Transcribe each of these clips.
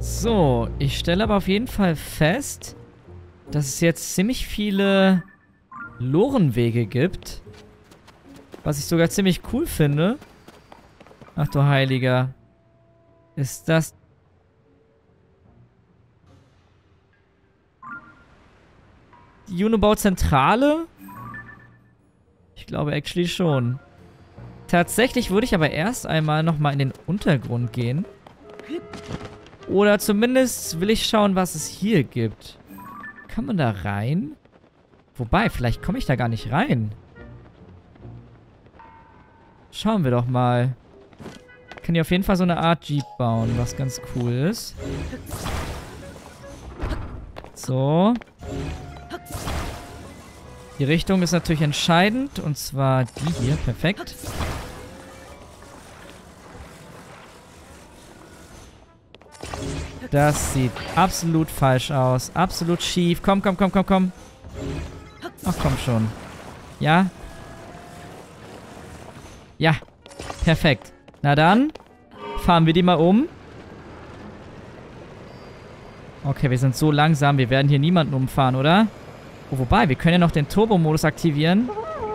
So, ich stelle aber auf jeden Fall fest, dass es jetzt ziemlich viele Lorenwege gibt. Was ich sogar ziemlich cool finde. Ach du Heiliger. Ist das... die Unibau-Zentrale? Ich glaube actually schon. Tatsächlich würde ich aber erst einmal nochmal in den Untergrund gehen. Oder zumindest will ich schauen, was es hier gibt. Kann man da rein? Wobei, vielleicht komme ich da gar nicht rein. Schauen wir doch mal. Ich kann hier auf jeden Fall so eine Art Jeep bauen, was ganz cool ist. So. Die Richtung ist natürlich entscheidend. Und zwar die hier. Perfekt. Das sieht absolut falsch aus. Absolut schief. Komm, komm, komm, komm, komm. Ach, komm schon. Ja? Ja. Perfekt. Na dann. Fahren wir die mal um. Okay, wir sind so langsam. Wir werden hier niemanden umfahren, oder? Oh, wobei, wir können ja noch den Turbo-Modus aktivieren.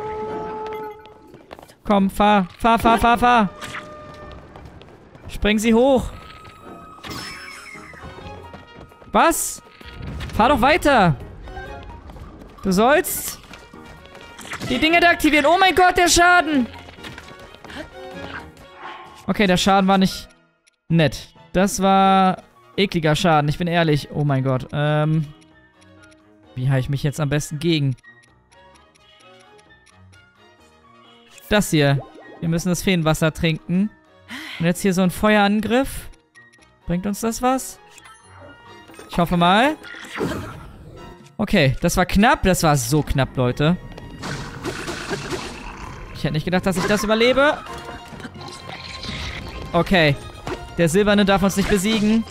Komm, fahr. Fahr, fahr, fahr, fahr. Spring sie hoch. Was? Fahr doch weiter. Du sollst die Dinge deaktivieren. Oh mein Gott, der Schaden. Okay, der Schaden war nicht nett. Das war ekliger Schaden, ich bin ehrlich. Oh mein Gott. Wie halte ich mich jetzt am besten gegen? Das hier. Wir müssen das Feenwasser trinken. Und jetzt hier so ein Feuerangriff. Bringt uns das was? Ich hoffe mal. Okay, das war knapp. Das war so knapp, Leute. Ich hätte nicht gedacht, dass ich das überlebe. Okay. Der Silberne darf uns nicht besiegen.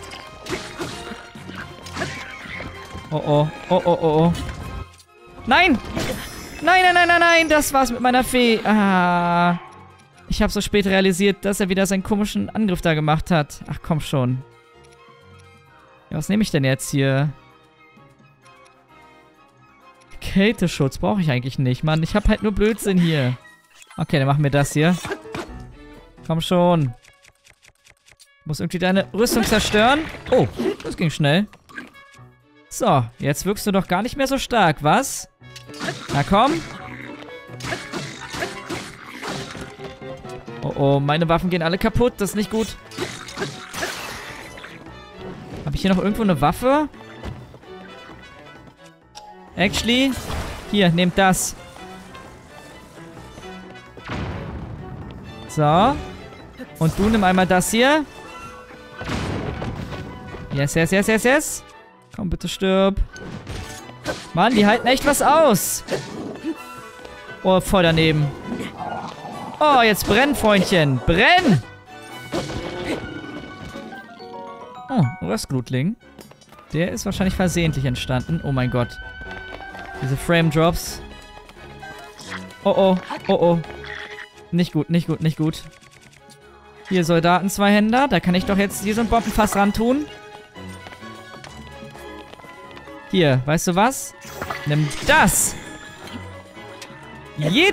Oh oh. Oh oh oh oh. Nein! Nein, nein, nein, nein, nein! Das war's mit meiner Fee. Ah. Ich habe so spät realisiert, dass er wieder seinen komischen Angriff da gemacht hat. Ach, komm schon. Ja, was nehme ich denn jetzt hier? Kälteschutz brauche ich eigentlich nicht, Mann. Ich habe halt nur Blödsinn hier. Okay, dann machen wir das hier. Komm schon. Muss irgendwie deine Rüstung zerstören. Oh, das ging schnell. So, jetzt wirkst du doch gar nicht mehr so stark, was? Na komm. Oh oh, meine Waffen gehen alle kaputt. Das ist nicht gut. Habe ich hier noch irgendwo eine Waffe? Actually, hier, nehmt das. So. Und du nimm einmal das hier. Yes, yes, yes, yes, yes. Komm, bitte stirb. Mann, die halten echt was aus. Oh, voll daneben. Oh, jetzt brenn, Freundchen. Brenn! Oh, Röstglutling. Der ist wahrscheinlich versehentlich entstanden. Oh mein Gott. Diese Frame Drops. Oh oh, oh oh. Nicht gut, nicht gut, nicht gut. Hier, Soldaten-Zweihänder. Da kann ich doch jetzt hier so ein Bombenfass ran tun. Hier, weißt du was? Nimm das! Jit!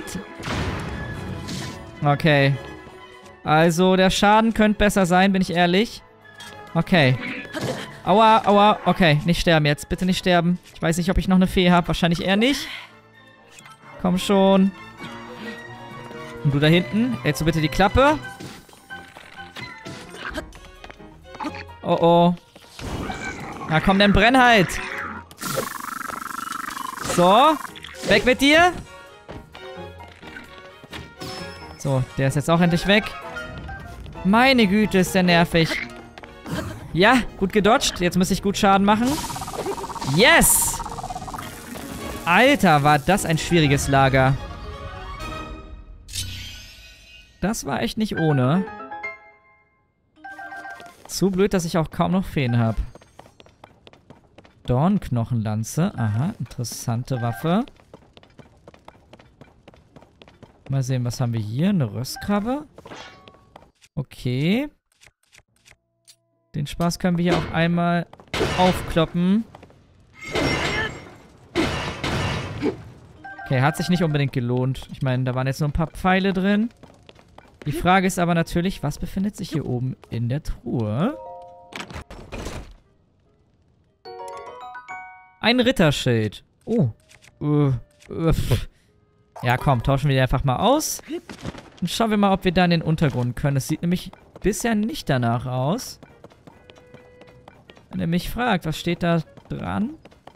Okay. Also, der Schaden könnte besser sein, bin ich ehrlich. Okay. Aua, aua. Okay, nicht sterben jetzt. Bitte nicht sterben. Ich weiß nicht, ob ich noch eine Fee habe. Wahrscheinlich eher nicht. Komm schon. Und du da hinten. Hältst du bitte die Klappe? Oh, oh. Na komm, dann brenn halt. So. Weg mit dir. So, der ist jetzt auch endlich weg. Meine Güte, ist der nervig. Ja, gut gedodged. Jetzt muss ich gut Schaden machen. Yes! Alter, war das ein schwieriges Lager. Das war echt nicht ohne. Zu blöd, dass ich auch kaum noch Feen habe. Dornknochenlanze. Aha, interessante Waffe. Mal sehen, was haben wir hier? Eine Röstkrabbe. Okay. Den Spaß können wir hier auch einmal aufkloppen. Okay, hat sich nicht unbedingt gelohnt. Ich meine, da waren jetzt nur ein paar Pfeile drin. Die Frage ist aber natürlich, was befindet sich hier oben in der Truhe? Ein Ritterschild. Oh. Ja, komm, tauschen wir die einfach mal aus. Und schauen wir mal, ob wir da in den Untergrund können. Es sieht nämlich bisher nicht danach aus. Wenn er mich fragt, was steht da dran?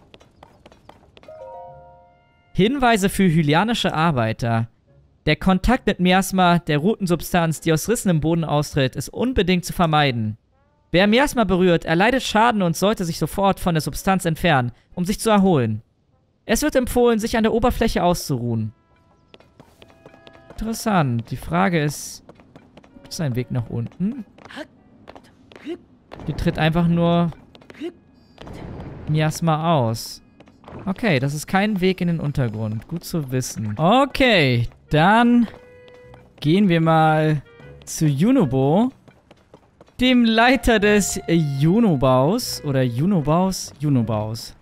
Hinweise für hylianische Arbeiter. Der Kontakt mit Miasma, der roten Substanz, die aus Rissen im Boden austritt, ist unbedingt zu vermeiden. Wer Miasma berührt, erleidet Schaden und sollte sich sofort von der Substanz entfernen, um sich zu erholen. Es wird empfohlen, sich an der Oberfläche auszuruhen. Interessant. Die Frage ist, gibt es einen Weg nach unten? Hier tritt einfach nur Miasma aus. Okay, das ist kein Weg in den Untergrund. Gut zu wissen. Okay, dann gehen wir mal zu Junobo, dem Leiter des Junobaus. Oder Junobaus? Junobaus.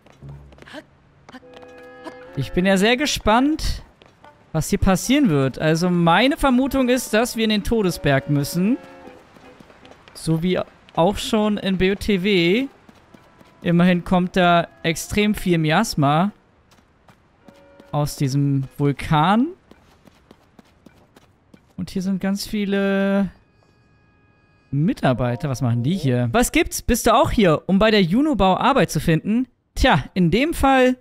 Ich bin ja sehr gespannt, was hier passieren wird. Also meine Vermutung ist, dass wir in den Todesberg müssen. So wie auch schon in BOTW. Immerhin kommt da extrem viel Miasma aus diesem Vulkan. Und hier sind ganz viele Mitarbeiter. Was machen die hier? Was gibt's? Bist du auch hier, um bei der Junobau Arbeit zu finden? Tja, in dem Fall...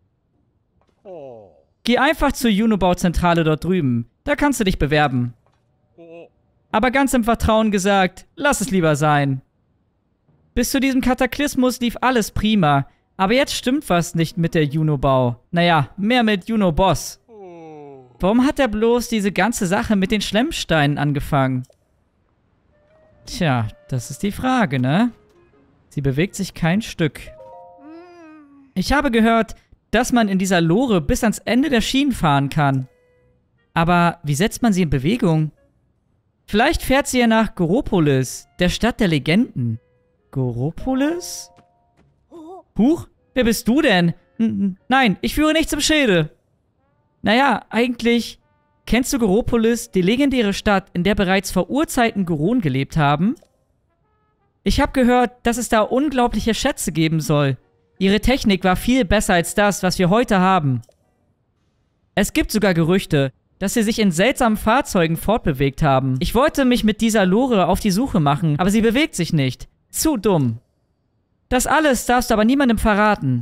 Geh einfach zur Junobau-Zentrale dort drüben. Da kannst du dich bewerben. Aber ganz im Vertrauen gesagt, lass es lieber sein. Bis zu diesem Kataklysmus lief alles prima. Aber jetzt stimmt was nicht mit der Junobau. Naja, mehr mit Junoboss. Warum hat er bloß diese ganze Sache mit den Schlemmsteinen angefangen? Tja, das ist die Frage, ne? Sie bewegt sich kein Stück. Ich habe gehört, dass man in dieser Lore bis ans Ende der Schienen fahren kann. Aber wie setzt man sie in Bewegung? Vielleicht fährt sie ja nach Goropolis, der Stadt der Legenden. Goropolis? Huch, wer bist du denn? Nein, ich führe nicht zum Schilde. Naja, eigentlich... Kennst du Goropolis, die legendäre Stadt, in der bereits vor Urzeiten Goron gelebt haben? Ich habe gehört, dass es da unglaubliche Schätze geben soll. Ihre Technik war viel besser als das, was wir heute haben. Es gibt sogar Gerüchte, dass sie sich in seltsamen Fahrzeugen fortbewegt haben. Ich wollte mich mit dieser Lore auf die Suche machen, aber sie bewegt sich nicht. Zu dumm. Das alles darfst du aber niemandem verraten.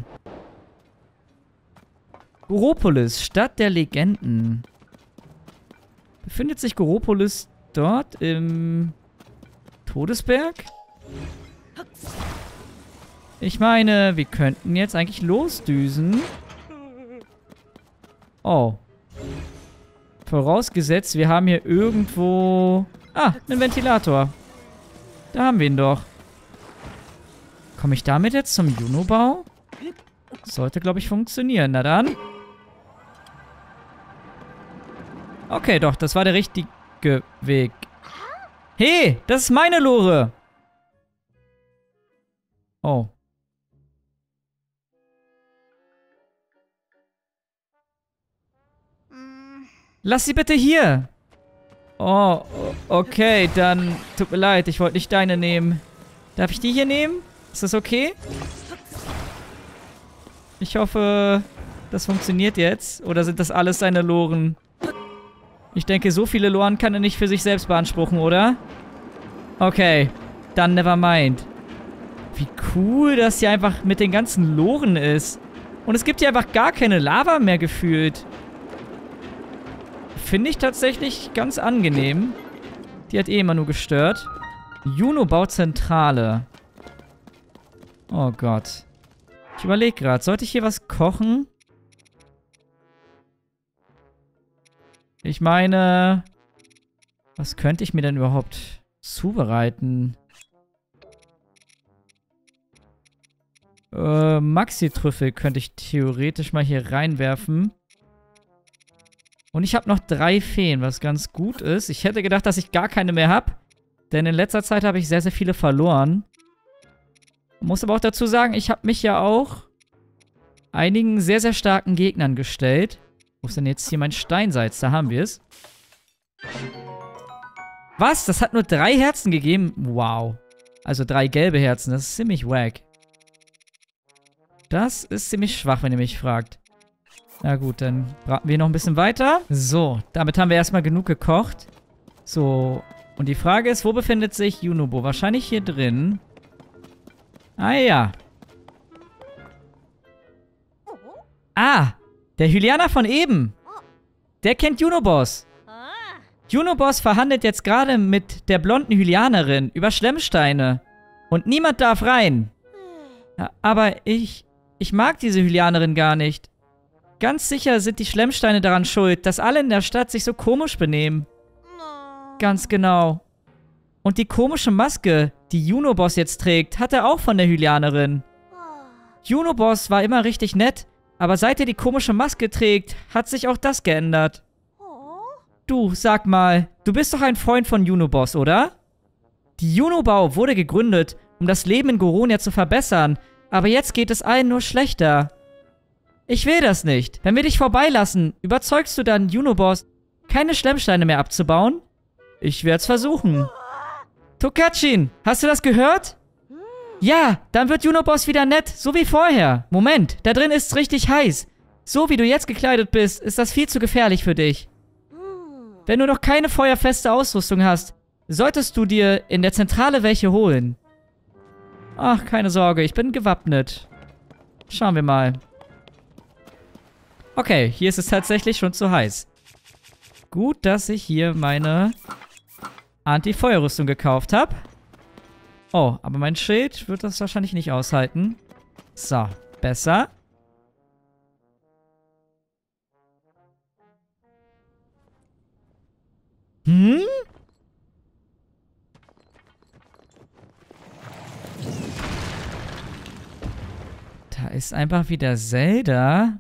Goropolis, Stadt der Legenden. Befindet sich Goropolis dort im Todesberg? Ich meine, wir könnten jetzt eigentlich losdüsen. Oh. Vorausgesetzt, wir haben hier irgendwo... Ah, einen Ventilator. Da haben wir ihn doch. Komme ich damit jetzt zum Junobau? Sollte, glaube ich, funktionieren. Na dann. Okay, doch, das war der richtige Weg. Hey, das ist meine Lore. Oh. Lass sie bitte hier. Oh, okay, dann tut mir leid, ich wollte nicht deine nehmen. Darf ich die hier nehmen? Ist das okay? Ich hoffe, das funktioniert jetzt. Oder sind das alles seine Loren? Ich denke, so viele Loren kann er nicht für sich selbst beanspruchen, oder? Okay, dann never mind. Wie cool das hier einfach mit den ganzen Loren ist. Und es gibt hier einfach gar keine Lava mehr gefühlt. Finde ich tatsächlich ganz angenehm. Die hat eh immer nur gestört. Junobau-Zentrale. Oh Gott. Ich überlege gerade, sollte ich hier was kochen? Ich meine, was könnte ich mir denn überhaupt zubereiten? Maxi-Trüffel könnte ich theoretisch mal hier reinwerfen. Und ich habe noch 3 Feen, was ganz gut ist. Ich hätte gedacht, dass ich gar keine mehr habe. Denn in letzter Zeit habe ich sehr, sehr viele verloren. Muss aber auch dazu sagen, ich habe mich ja auch einigen sehr, sehr starken Gegnern gestellt. Wo ist denn jetzt hier mein Steinsalz? Da haben wir es. Was? Das hat nur 3 Herzen gegeben? Wow. Also 3 gelbe Herzen. Das ist ziemlich wack. Das ist ziemlich schwach, wenn ihr mich fragt. Na gut, dann braten wir noch ein bisschen weiter. So, damit haben wir erstmal genug gekocht. So, und die Frage ist, wo befindet sich Yunobo? Wahrscheinlich hier drin. Ah ja. Ah, der Hylianer von eben. Der kennt Junobos. Junobos verhandelt jetzt gerade mit der blonden Hylianerin über Schlemmsteine. Und niemand darf rein. Ja, aber ich mag diese Hylianerin gar nicht. Ganz sicher sind die Schlemmsteine daran schuld, dass alle in der Stadt sich so komisch benehmen. Ganz genau. Und die komische Maske, die Junobos jetzt trägt, hat er auch von der Hylianerin. Junobos war immer richtig nett, aber seit er die komische Maske trägt, hat sich auch das geändert. Du, sag mal, du bist doch ein Freund von Junobos, oder? Die Junobau wurde gegründet, um das Leben in Goronia zu verbessern, aber jetzt geht es allen nur schlechter. Ich will das nicht. Wenn wir dich vorbeilassen, überzeugst du dann Junobos, keine Schlemmsteine mehr abzubauen? Ich werde es versuchen. Tokatchin, hast du das gehört? Ja, dann wird Junobos wieder nett, so wie vorher. Moment, da drin ist's richtig heiß. So wie du jetzt gekleidet bist, ist das viel zu gefährlich für dich. Wenn du noch keine feuerfeste Ausrüstung hast, solltest du dir in der Zentrale welche holen. Ach, keine Sorge, ich bin gewappnet. Schauen wir mal. Okay, hier ist es tatsächlich schon zu heiß. Gut, dass ich hier meine Anti-Feuerrüstung gekauft habe. Oh, aber mein Schild wird das wahrscheinlich nicht aushalten. So, besser. Hm? Da ist einfach wieder Zelda.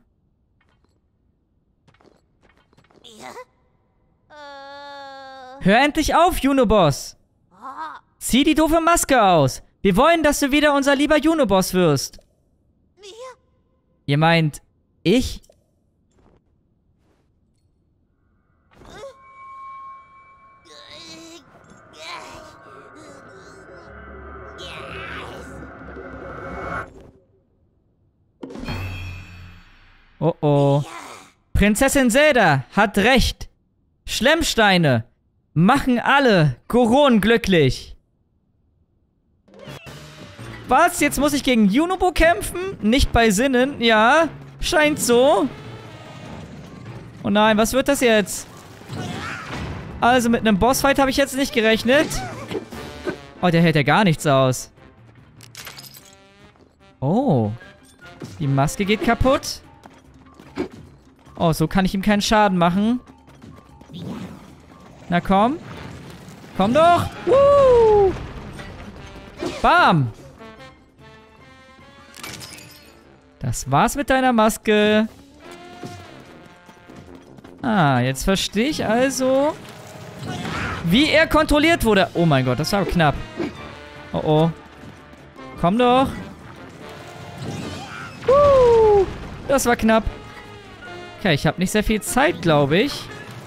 Hör endlich auf, Junobos! Zieh die doofe Maske aus! Wir wollen, dass du wieder unser lieber Junobos wirst! Ihr meint, ich? Oh oh. Prinzessin Zelda hat recht. Schlemmsteine machen alle Goron glücklich. Was? Jetzt muss ich gegen Yunobo kämpfen? Nicht bei Sinnen? Ja, scheint so. Oh nein, was wird das jetzt? Also mit einem Bossfight habe ich jetzt nicht gerechnet. Oh, der hält ja gar nichts aus. Oh. Die Maske geht kaputt. Oh, so kann ich ihm keinen Schaden machen. Na komm. Komm doch. Woo! Bam. Das war's mit deiner Maske. Ah, jetzt verstehe ich also, wie er kontrolliert wurde. Oh mein Gott, das war knapp. Oh oh. Komm doch. Das war knapp. Okay, ich habe nicht sehr viel Zeit, glaube ich.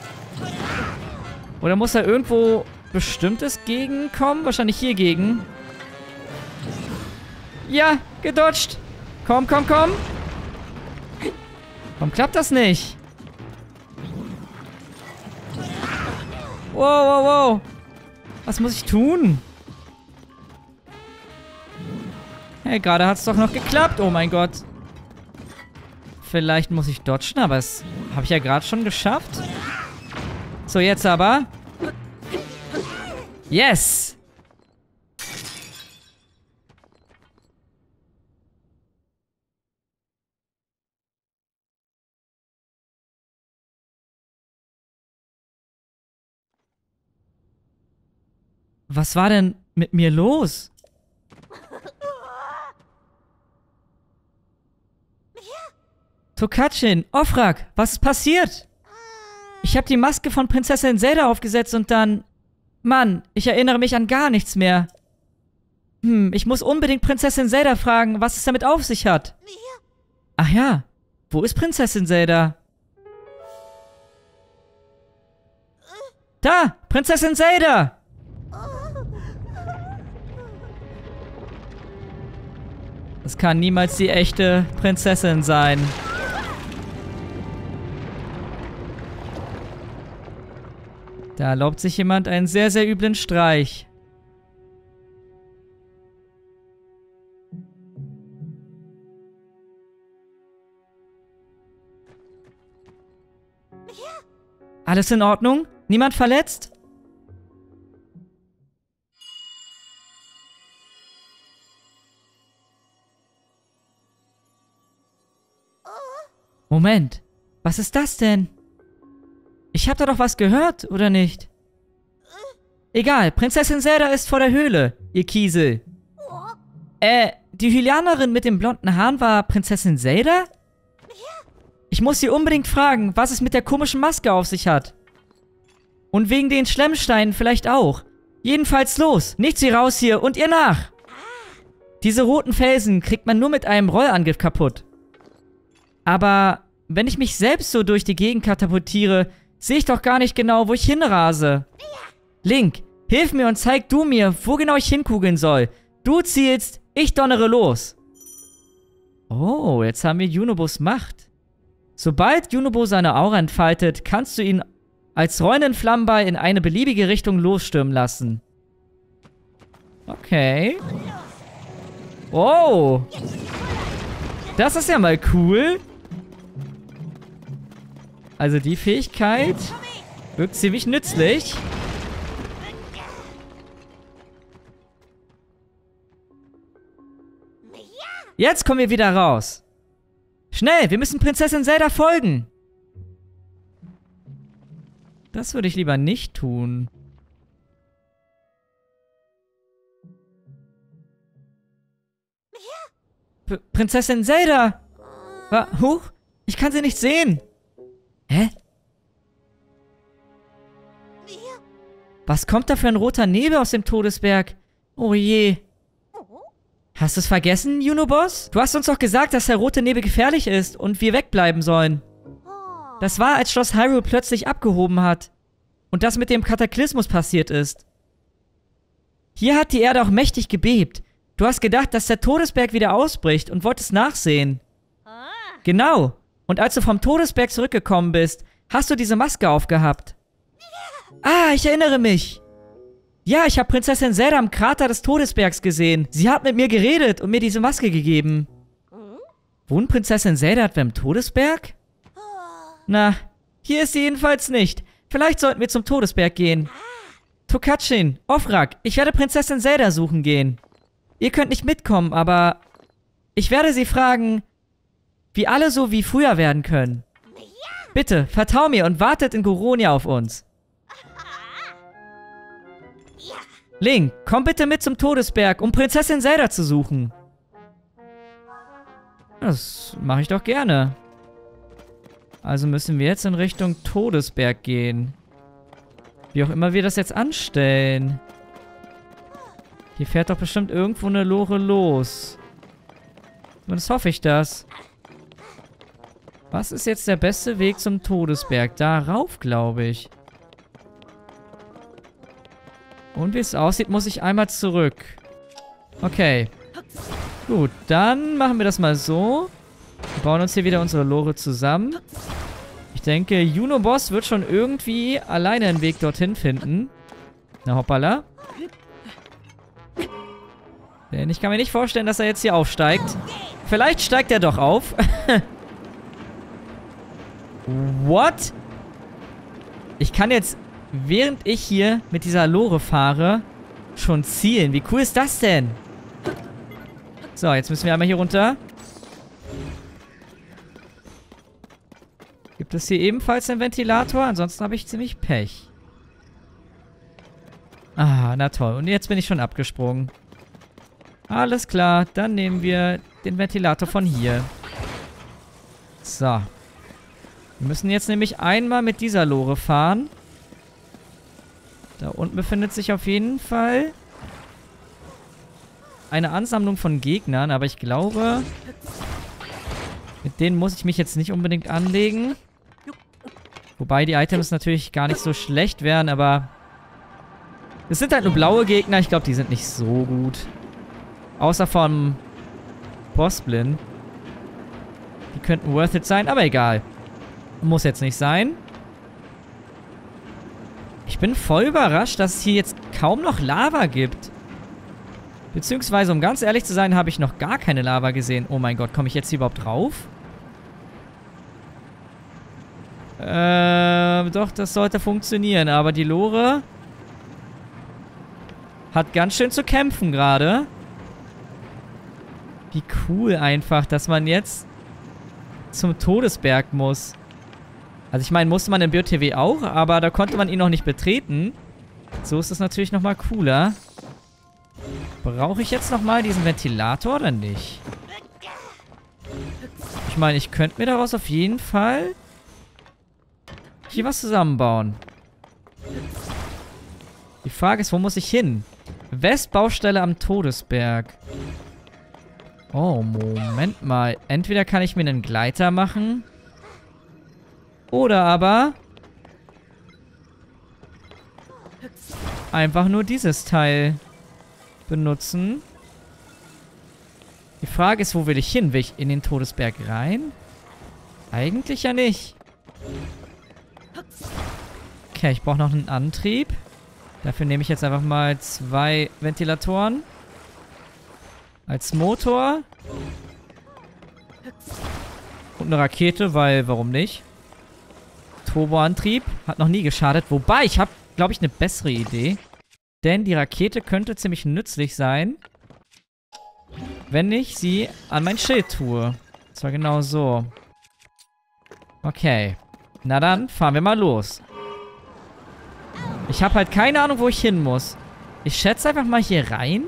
Oder muss da irgendwo Bestimmtes gegenkommen? Wahrscheinlich hier gegen. Ja, gedodged. Komm, komm, komm. Warum klappt das nicht? Wow, wow, wow. Was muss ich tun? Hey, gerade hat es doch noch geklappt. Oh mein Gott. Vielleicht muss ich dodgen, aber das habe ich ja gerade schon geschafft. So, jetzt aber. Yes! Was war denn mit mir los? Tokatchin, Ofrak, was ist passiert? Ich habe die Maske von Prinzessin Zelda aufgesetzt und dann... Mann, ich erinnere mich an gar nichts mehr. Ich muss unbedingt Prinzessin Zelda fragen, was es damit auf sich hat. Ach ja, wo ist Prinzessin Zelda? Da, Prinzessin Zelda! Das kann niemals die echte Prinzessin sein. Da erlaubt sich jemand einen sehr, sehr üblen Streich. Alles in Ordnung? Niemand verletzt? Moment, was ist das denn? Ich hab da doch was gehört, oder nicht? Egal, Prinzessin Zelda ist vor der Höhle, ihr Kiesel. Die Hylianerin mit den blonden Haaren war Prinzessin Zelda? Ich muss sie unbedingt fragen, was es mit der komischen Maske auf sich hat. Und wegen den Schlemmsteinen vielleicht auch. Jedenfalls los, nicht sie raus hier und ihr nach. Diese roten Felsen kriegt man nur mit einem Rollangriff kaputt. Aber wenn ich mich selbst so durch die Gegend katapultiere, sehe ich doch gar nicht genau, wo ich hinrase. Link, hilf mir und zeig du mir, wo genau ich hinkugeln soll. Du zielst, ich donnere los. Oh, jetzt haben wir Junobos Macht. Sobald Junobo seine Aura entfaltet, kannst du ihn als rollenden Flammenball in eine beliebige Richtung losstürmen lassen. Okay. Oh. Das ist ja mal cool. Also die Fähigkeit wirkt ziemlich nützlich. Jetzt kommen wir wieder raus. Schnell, wir müssen Prinzessin Zelda folgen. Das würde ich lieber nicht tun. Prinzessin Zelda! Huch, ich kann sie nicht sehen. Hä? Was kommt da für ein roter Nebel aus dem Todesberg? Oh je. Hast du es vergessen, Junoboss? Du hast uns doch gesagt, dass der rote Nebel gefährlich ist und wir wegbleiben sollen. Das war, als Schloss Hyrule plötzlich abgehoben hat. Und das mit dem Kataklysmus passiert ist. Hier hat die Erde auch mächtig gebebt. Du hast gedacht, dass der Todesberg wieder ausbricht und wolltest nachsehen. Genau. Und als du vom Todesberg zurückgekommen bist, hast du diese Maske aufgehabt. Ah, ich erinnere mich. Ja, ich habe Prinzessin Zelda am Krater des Todesbergs gesehen. Sie hat mit mir geredet und mir diese Maske gegeben. Wohnt Prinzessin Zelda etwa im Todesberg? Na, hier ist sie jedenfalls nicht. Vielleicht sollten wir zum Todesberg gehen. Tokatschin, Ofrak, ich werde Prinzessin Zelda suchen gehen. Ihr könnt nicht mitkommen, aber ich werde sie fragen, wie alle so wie früher werden können. Bitte, vertrau mir und wartet in Goronia auf uns. Link, komm bitte mit zum Todesberg, um Prinzessin Zelda zu suchen. Das mache ich doch gerne. Also müssen wir jetzt in Richtung Todesberg gehen. Wie auch immer wir das jetzt anstellen. Hier fährt doch bestimmt irgendwo eine Lore los. Zumindest hoffe ich das. Was ist jetzt der beste Weg zum Todesberg? Darauf, glaube ich. Und wie es aussieht, muss ich einmal zurück. Okay. Gut, dann machen wir das mal so. Wir bauen uns hier wieder unsere Lore zusammen. Ich denke, Junoboss wird schon irgendwie alleine einen Weg dorthin finden. Na hoppala. Denn ich kann mir nicht vorstellen, dass er jetzt hier aufsteigt. Vielleicht steigt er doch auf. What? Ich kann jetzt, während ich hier mit dieser Lore fahre, schon zielen. Wie cool ist das denn? So, jetzt müssen wir einmal hier runter. Gibt es hier ebenfalls einen Ventilator? Ansonsten habe ich ziemlich Pech. Ah, na toll. Und jetzt bin ich schon abgesprungen. Alles klar, dann nehmen wir den Ventilator von hier. So. Wir müssen jetzt nämlich einmal mit dieser Lore fahren. Da unten befindet sich auf jeden Fall eine Ansammlung von Gegnern, aber ich glaube, mit denen muss ich mich jetzt nicht unbedingt anlegen. Wobei die Items natürlich gar nicht so schlecht wären, aber es sind halt nur blaue Gegner. Ich glaube, die sind nicht so gut. Außer vom Bossblin. Die könnten worth it sein, aber egal. Muss jetzt nicht sein. Ich bin voll überrascht, dass es hier jetzt kaum noch Lava gibt. Beziehungsweise, um ganz ehrlich zu sein, habe ich noch gar keine Lava gesehen. Oh mein Gott, komme ich jetzt hier überhaupt drauf? Doch, das sollte funktionieren. Aber die Lore hat ganz schön zu kämpfen gerade. Wie cool einfach, dass man jetzt zum Todesberg muss. Also ich meine, musste man im BOTW auch, aber da konnte man ihn noch nicht betreten. So ist es natürlich nochmal cooler. Brauche ich jetzt nochmal diesen Ventilator oder nicht? Ich meine, ich könnte mir daraus auf jeden Fall hier was zusammenbauen. Die Frage ist, wo muss ich hin? Westbaustelle am Todesberg. Oh, Moment mal. Entweder kann ich mir einen Gleiter machen. Oder aber einfach nur dieses Teil benutzen. Die Frage ist, wo will ich hin? Will ich in den Todesberg rein? Eigentlich ja nicht. Okay, ich brauche noch einen Antrieb. Dafür nehme ich jetzt einfach mal 2 Ventilatoren. Als Motor. Und eine Rakete, weil, warum nicht? Turboantrieb. Hat noch nie geschadet. Wobei, ich habe, glaube ich, eine bessere Idee. Denn die Rakete könnte ziemlich nützlich sein, wenn ich sie an mein Schild tue. Und zwar genau so. Okay. Na dann, fahren wir mal los. Ich habe halt keine Ahnung, wo ich hin muss. Ich schätze einfach mal hier rein.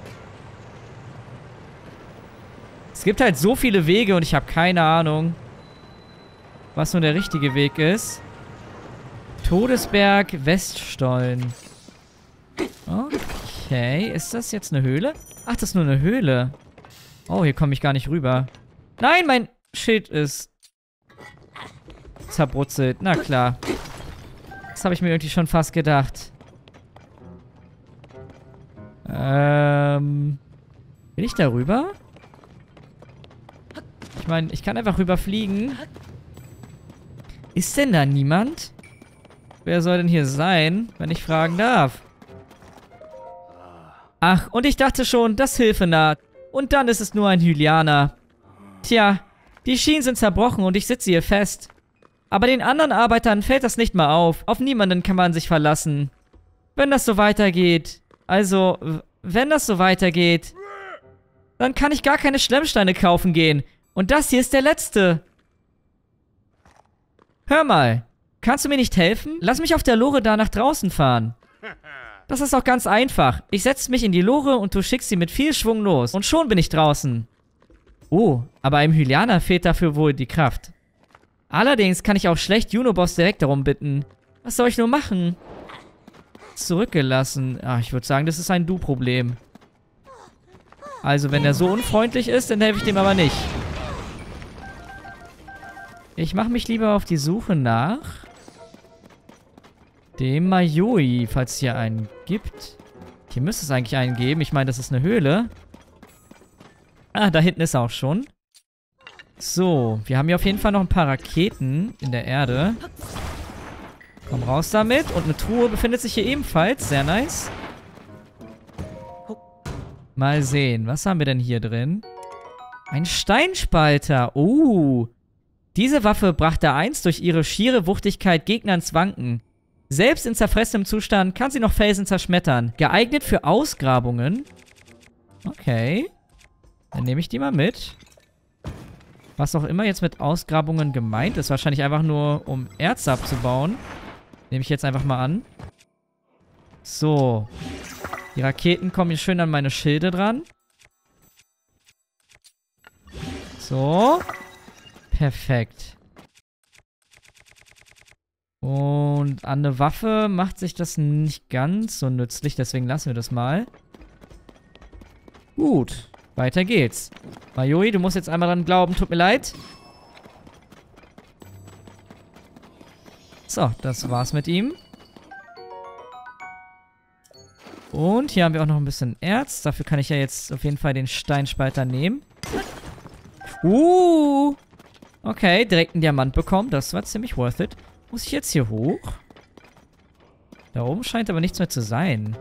Es gibt halt so viele Wege und ich habe keine Ahnung, was nun der richtige Weg ist. Todesberg, Weststollen. Okay, ist das jetzt eine Höhle? Ach, das ist nur eine Höhle. Oh, hier komme ich gar nicht rüber. Nein, mein Schild ist zerbrutzelt. Na klar. Das habe ich mir irgendwie schon fast gedacht. Will ich da rüber? Ich meine, ich kann einfach rüberfliegen. Ist denn da niemand? Wer soll denn hier sein, wenn ich fragen darf? Ach, und ich dachte schon, dass Hilfe naht. Und dann ist es nur ein Hylianer. Tja, die Schienen sind zerbrochen und ich sitze hier fest. Aber den anderen Arbeitern fällt das nicht mal auf. Auf niemanden kann man sich verlassen. Wenn das so weitergeht, wenn das so weitergeht, dann kann ich gar keine Schlemmsteine kaufen gehen. Und das hier ist der letzte. Hör mal, kannst du mir nicht helfen? Lass mich auf der Lore da nach draußen fahren. Das ist auch ganz einfach. Ich setze mich in die Lore und du schickst sie mit viel Schwung los. Und schon bin ich draußen. Oh, aber einem Hylianer fehlt dafür wohl die Kraft. Allerdings kann ich auch schlecht Junoboss direkt darum bitten. Was soll ich nur machen? Zurückgelassen. Ach, ich würde sagen, das ist ein Du-Problem. Also, wenn er so unfreundlich ist, dann helfe ich dem aber nicht. Ich mache mich lieber auf die Suche nach dem Mayoi, falls es hier einen gibt. Hier müsste es eigentlich einen geben. Ich meine, das ist eine Höhle. Ah, da hinten ist er auch schon. So, wir haben hier auf jeden Fall noch ein paar Raketen in der Erde. Komm raus damit. Und eine Truhe befindet sich hier ebenfalls. Sehr nice. Mal sehen, was haben wir denn hier drin? Ein Steinspalter. Diese Waffe brachte einst durch ihre schiere Wuchtigkeit Gegner ins Wanken. Selbst in zerfressenem Zustand kann sie noch Felsen zerschmettern. Geeignet für Ausgrabungen. Okay. Dann nehme ich die mal mit. Was auch immer jetzt mit Ausgrabungen gemeint ist. Wahrscheinlich einfach nur, um Erz abzubauen. Nehme ich jetzt einfach mal an. So. Die Raketen kommen hier schön an meine Schilde dran. So. Perfekt. Und an eine Waffe macht sich das nicht ganz so nützlich. Deswegen lassen wir das mal. Gut. Weiter geht's. Mayuri, du musst jetzt einmal dran glauben. Tut mir leid. So, das war's mit ihm. Und hier haben wir auch noch ein bisschen Erz. Dafür kann ich ja jetzt auf jeden Fall den Steinspalter nehmen. Okay, direkt einen Diamant bekommen. Das war ziemlich worth it. Muss ich jetzt hier hoch? Da oben scheint aber nichts mehr zu sein.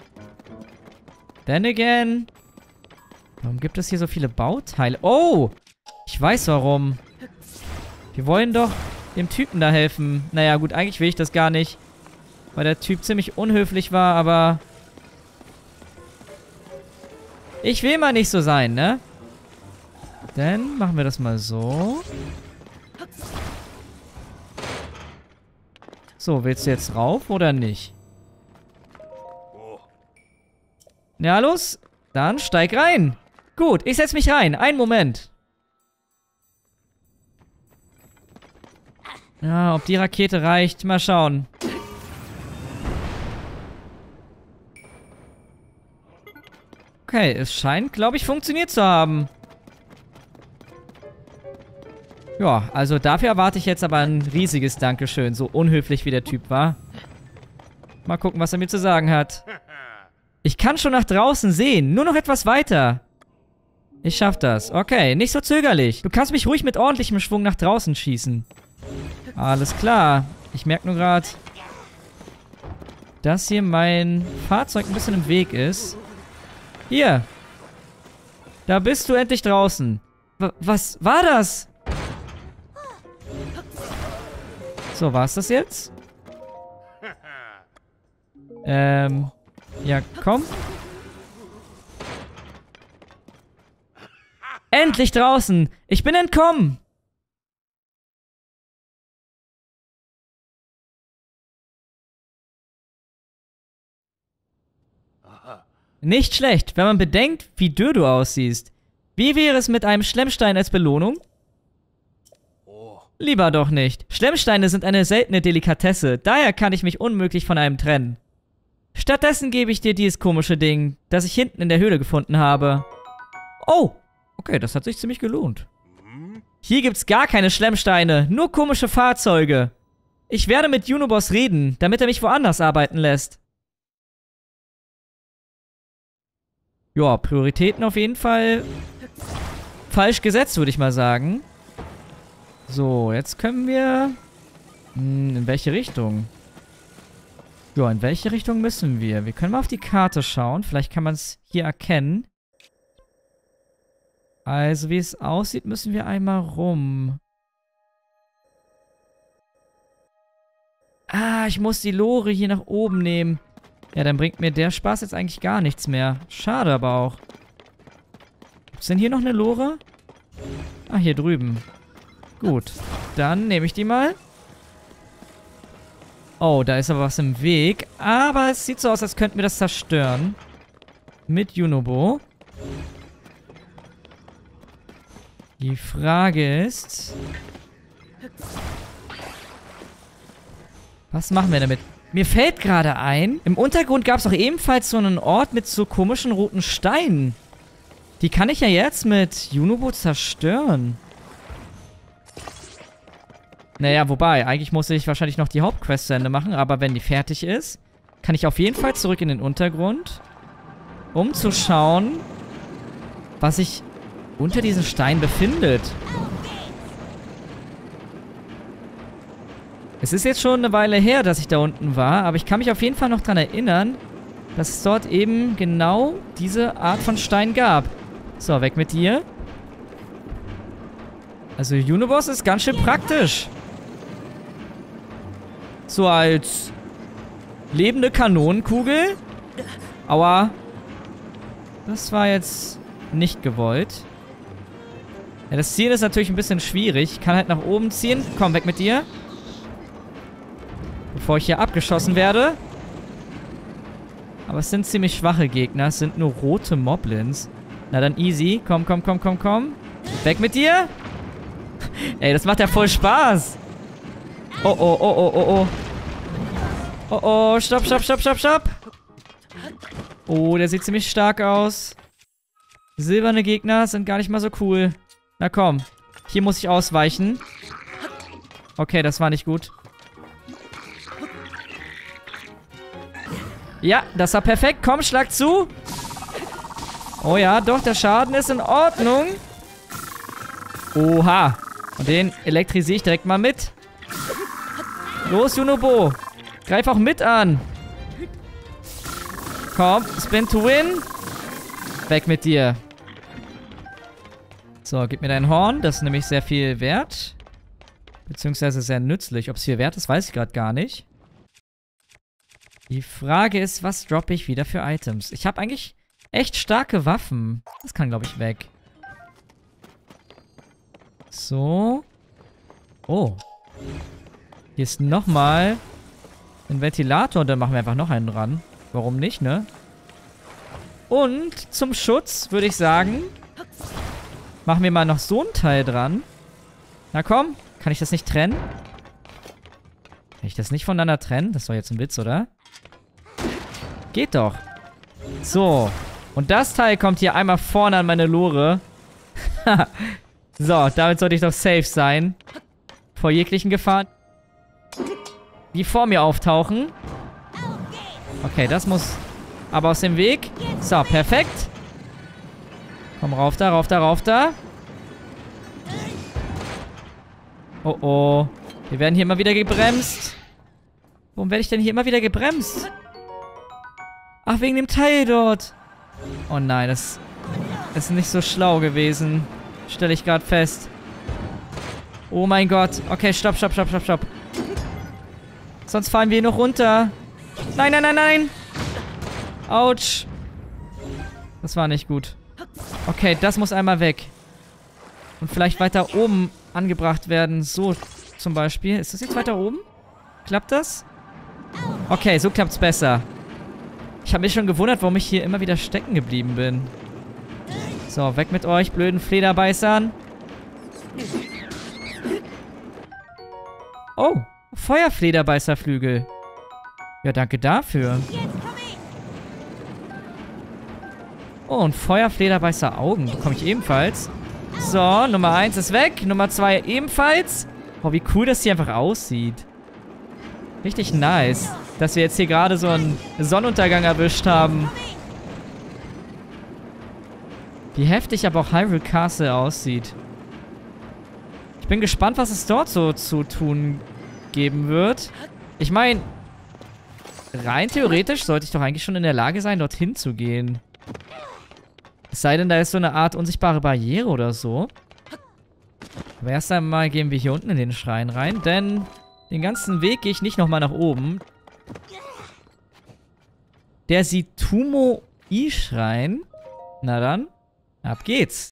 Then again. Warum gibt es hier so viele Bauteile? Oh! Ich weiß warum. Wir wollen doch dem Typen da helfen. Naja, gut, eigentlich will ich das gar nicht. Weil der Typ ziemlich unhöflich war, aber... Ich will mal nicht so sein, ne? Dann machen wir das mal so. So, willst du jetzt rauf oder nicht? Ja, los. Dann steig rein. Gut, ich setz mich rein. Einen Moment. Ja, ob die Rakete reicht. Mal schauen. Okay, es scheint, glaube ich, funktioniert zu haben. Ja, also dafür erwarte ich jetzt aber ein riesiges Dankeschön. So unhöflich wie der Typ war. Mal gucken, was er mir zu sagen hat. Ich kann schon nach draußen sehen. Nur noch etwas weiter. Ich schaff das. Okay, nicht so zögerlich. Du kannst mich ruhig mit ordentlichem Schwung nach draußen schießen. Alles klar. Ich merke nur gerade, dass hier mein Fahrzeug ein bisschen im Weg ist. Hier. Da bist du endlich draußen. Was war das? So, war's das jetzt? Ja, komm. Endlich draußen! Ich bin entkommen! Nicht schlecht, wenn man bedenkt, wie dürr du aussiehst. Wie wäre es mit einem Schlemmstein als Belohnung? Lieber doch nicht. Schlemmsteine sind eine seltene Delikatesse, daher kann ich mich unmöglich von einem trennen. Stattdessen gebe ich dir dieses komische Ding, das ich hinten in der Höhle gefunden habe. Oh, okay, das hat sich ziemlich gelohnt. Hier gibt's gar keine Schlemmsteine, nur komische Fahrzeuge. Ich werde mit Junoboss reden, damit er mich woanders arbeiten lässt. Ja, Prioritäten auf jeden Fall falsch gesetzt, würde ich mal sagen. So, jetzt können wir... in welche Richtung? Ja, in welche Richtung müssen wir? Wir können mal auf die Karte schauen. Vielleicht kann man es hier erkennen. Also, wie es aussieht, müssen wir einmal rum. Ah, ich muss die Lore hier nach oben nehmen. Ja, dann bringt mir der Spaß jetzt eigentlich gar nichts mehr. Schade aber auch. Gibt's denn hier noch eine Lore? Ah, hier drüben. Gut, dann nehme ich die mal. Oh, da ist aber was im Weg. Aber es sieht so aus, als könnten wir das zerstören. Mit Junobo. Die Frage ist... Was machen wir damit? Mir fällt gerade ein, im Untergrund gab es auch ebenfalls so einen Ort mit so komischen roten Steinen. Die kann ich ja jetzt mit Junobo zerstören. Naja, wobei, eigentlich muss ich wahrscheinlich noch die Hauptquest zu Ende machen, aber wenn die fertig ist, kann ich auf jeden Fall zurück in den Untergrund, um zu schauen, was sich unter diesen Steinen befindet. Es ist jetzt schon eine Weile her, dass ich da unten war, aber ich kann mich auf jeden Fall noch daran erinnern, dass es dort eben genau diese Art von Stein gab. So, weg mit dir. Also Junoboss ist ganz schön praktisch. So als lebende Kanonenkugel. Aua. Das war jetzt nicht gewollt. Ja, das Zielen ist natürlich ein bisschen schwierig. Ich kann halt nach oben ziehen. Komm, weg mit dir. Bevor ich hier abgeschossen werde. Aber es sind ziemlich schwache Gegner. Es sind nur rote Moblins. Na dann easy. Komm, komm, komm, komm, komm. Weg mit dir. Ey, das macht ja voll Spaß. Oh, oh, oh, oh, oh, oh. Oh, oh, stopp, stopp, stopp, stopp, stopp. Oh, der sieht ziemlich stark aus. Silberne Gegner sind gar nicht mal so cool. Na komm. Hier muss ich ausweichen. Okay, das war nicht gut. Ja, das war perfekt. Komm, schlag zu. Oh ja, doch, der Schaden ist in Ordnung. Oha. Und den elektrisiere ich direkt mal mit. Los, Junobo. Greif auch mit an. Komm, Spin to win. Weg mit dir. So, gib mir dein Horn. Das ist nämlich sehr viel wert. Beziehungsweise sehr nützlich. Ob es viel wert ist, weiß ich gerade gar nicht. Die Frage ist, was droppe ich wieder für Items? Ich habe eigentlich echt starke Waffen. Das kann, glaube ich, weg. So. Oh. Hier ist nochmal ein Ventilator. Und dann machen wir einfach noch einen dran. Warum nicht, ne? Und zum Schutz würde ich sagen, machen wir mal noch so ein Teil dran. Na komm, kann ich das nicht trennen? Kann ich das nicht voneinander trennen? Das war jetzt ein Witz, oder? Geht doch. So. Und das Teil kommt hier einmal vorne an meine Lore. So, damit sollte ich doch safe sein. Vor jeglichen Gefahren, die vor mir auftauchen. Okay, das muss aber aus dem Weg. So, perfekt. Komm, rauf da, rauf da, rauf da. Oh, oh. Wir werden hier immer wieder gebremst. Warum werde ich denn hier immer wieder gebremst? Ach, wegen dem Teil dort. Oh nein, das ist nicht so schlau gewesen. Stelle ich gerade fest. Oh mein Gott. Okay, stopp, stopp, stopp, stopp, stopp. Sonst fallen wir hier noch runter. Nein, nein, nein, nein. Autsch. Das war nicht gut. Okay, das muss einmal weg. Und vielleicht weiter oben angebracht werden. So zum Beispiel. Ist das jetzt weiter oben? Klappt das? Okay, so klappt's besser. Ich habe mich schon gewundert, warum ich hier immer wieder stecken geblieben bin. So, weg mit euch, blöden Flederbeißern. Oh, Feuerflederbeißerflügel. Ja, danke dafür. Oh, und Feuerflederbeißer-Augen bekomme ich ebenfalls. So, Nummer 1 ist weg. Nummer 2 ebenfalls. Oh, wie cool das hier einfach aussieht. Richtig nice, dass wir jetzt hier gerade so einen Sonnenuntergang erwischt haben. Wie heftig aber auch Hyrule Castle aussieht. Ich bin gespannt, was es dort so zu tun geben wird. Ich meine, rein theoretisch sollte ich doch eigentlich schon in der Lage sein, dorthin zu gehen. Es sei denn, da ist so eine Art unsichtbare Barriere oder so. Aber erst einmal gehen wir hier unten in den Schrein rein, denn den ganzen Weg gehe ich nicht nochmal nach oben. Der Situmo-I-Schrein. Na dann, ab geht's.